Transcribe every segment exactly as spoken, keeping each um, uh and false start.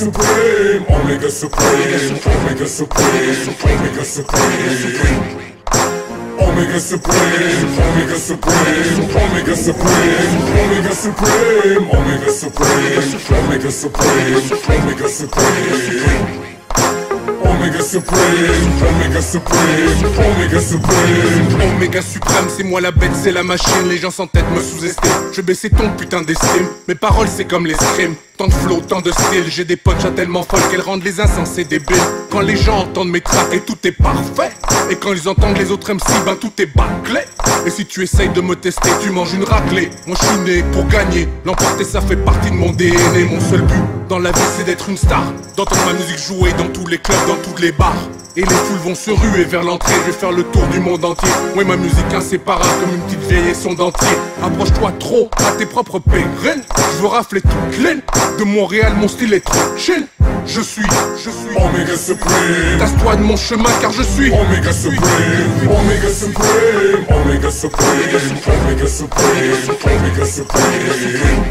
Supreme, Omega Supreme, Omega Supreme, Omega Supreme. Omega Supreme, Omega Supreme, Omega Supreme, Omega Supreme, Omega Supreme, Omega Supreme, Omega Supreme. Omega Supreme, Omega Supreme, Omega Supreme. Omega Suprême, c'est moi la bête, c'est la machine. Les gens sans tête me sous-estiment. Je vais baisser ton putain d'estime. Mes paroles c'est comme l'escrime. Tant de flow, tant de style. J'ai des punchs tellement folles qu'elles rendent les insensés débiles. Quand les gens entendent mes tracks et tout est parfait. Et quand ils entendent les autres M C, ben tout est bâclé. Et si tu essayes de me tester, tu manges une raclée. Moi je suis né pour gagner. L'emporter ça fait partie de mon D N A. Mon seul but dans la vie c'est d'être une star. D'entendre ma musique jouer dans tous les clubs, dans tous les bars. Et les foules vont se ruer vers l'entrée. Je vais faire le tour du monde entier. Ouais, ma musique inséparable comme une petite vieille et son dentier. Approche-toi trop à tes propres pérennes. Je veux rafler toute l'aine. De Montréal mon style est trop chill. Je suis, je suis Omega Supreme. Tasse-toi de mon chemin car je suis Omega Supreme, Omega Supreme, Omega Supreme, Omega Supreme, Omega Supreme.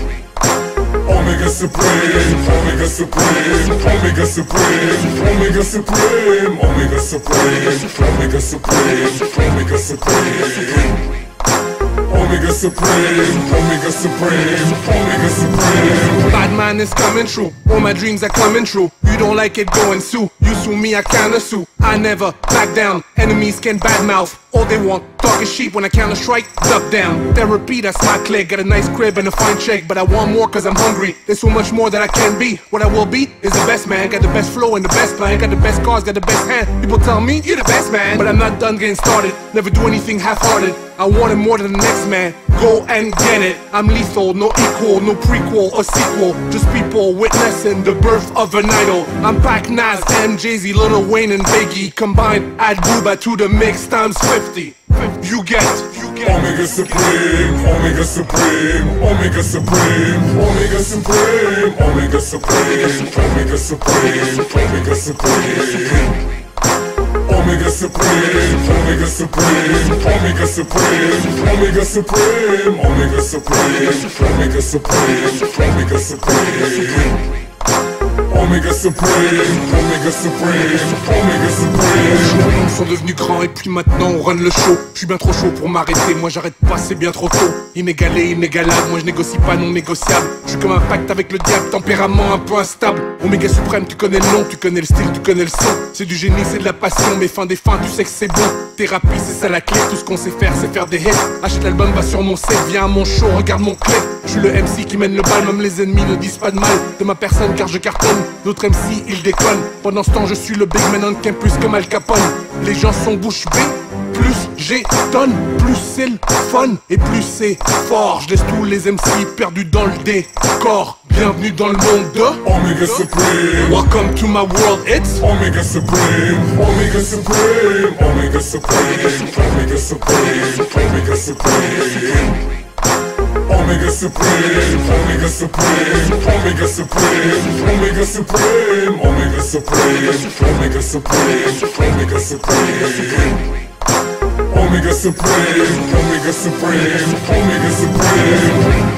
Omega Supreme, Omega Supreme, Omega Supreme, Omega Supreme, Omega Supreme, Omega Supreme, Omega Supreme. Omega Supreme, Omega Supreme, Omega Supreme. Bad man is coming true, all my dreams are coming true. You don't like it, go and sue. You sue me, I counter sue. I never back down, enemies can badmouth. All they want, talking sheep when I counter strike, duck down. Therapy, that's my clique. Got a nice crib and a fine check, but I want more cause I'm hungry. There's so much more that I can be. What I will be is the best man. Got the best flow and the best plan. Got the best cars, got the best hand. People tell me, you're the best man. But I'm not done getting started. Never do anything half-hearted. I want it more than the next man. Go and get it. I'm lethal, no equal, no prequel or sequel. Just people witnessing the birth of an idol. I'm Pac, Nas, M, Jay-Z, Lil Wayne and Biggie. Combined, add Booba to the mix times fifty. You get, you get Omega Supreme, Omega Supreme, Omega Supreme, Omega Supreme, Omega Supreme, Omega Supreme, Omega Supreme. Omega Supreme, Omega Supreme, Omega Supreme, Omega Supreme, Omega Supreme, Omega Supreme, Omega Supreme. Omega Supreme, Omega Supreme, Omega Supreme. Ils sont devenus grands et puis maintenant on run le show. Je suis bien trop chaud pour m'arrêter, moi j'arrête pas, c'est bien trop tôt. Inégalé, inégalable, moi je négocie pas non négociable. Je suis comme un pacte avec le diable, tempérament un peu instable. Omega Suprême, tu connais le nom, tu connais le style, tu connais le son. C'est du génie, c'est de la passion, mais fin des fins, tu sais que c'est bon. Thérapie, c'est ça la clé, tout ce qu'on sait faire, c'est faire des hits. Achète l'album, va sur mon set, viens à mon show, regarde mon clip. Je suis le M C qui mène le bal, même les ennemis ne disent pas de mal de ma personne car je cartonne. D'autres M C, ils déconnent. Pendant ce temps, je suis le big man on campus comme Al Capone. Les gens sont bouche bée, plus j'étonne, plus c'est le fun et plus c'est fort. Je laisse tous les M C perdus dans le décor. Bienvenue dans le monde de Omega Supreme. Welcome to my world, it's Omega Supreme, Omega Supreme, Omega Supreme, Omega Supreme, Omega Supreme. Omega Supreme, Omega Supreme, Omega Supreme, Omega Supreme, Omega Supreme, Omega Supreme, Omega Supreme. Omega Supreme, Omega Supreme, Omega Supreme.